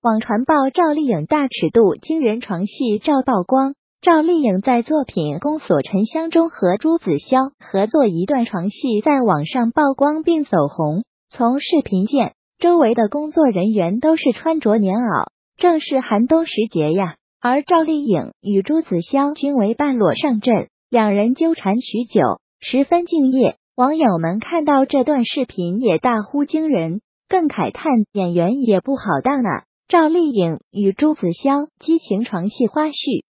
网传爆赵丽颖大尺度惊人床戏照曝光。赵丽颖在作品《宫锁沉香》中和朱子骁合作一段床戏在网上曝光并走红。从视频见，周围的工作人员都是穿着棉袄，正是寒冬时节呀。而赵丽颖与朱子骁均为半裸上阵，两人纠缠许久，十分敬业。网友们看到这段视频也大呼惊人，更慨叹演员也不好当啊。赵丽颖与朱子骁激情床戏花絮。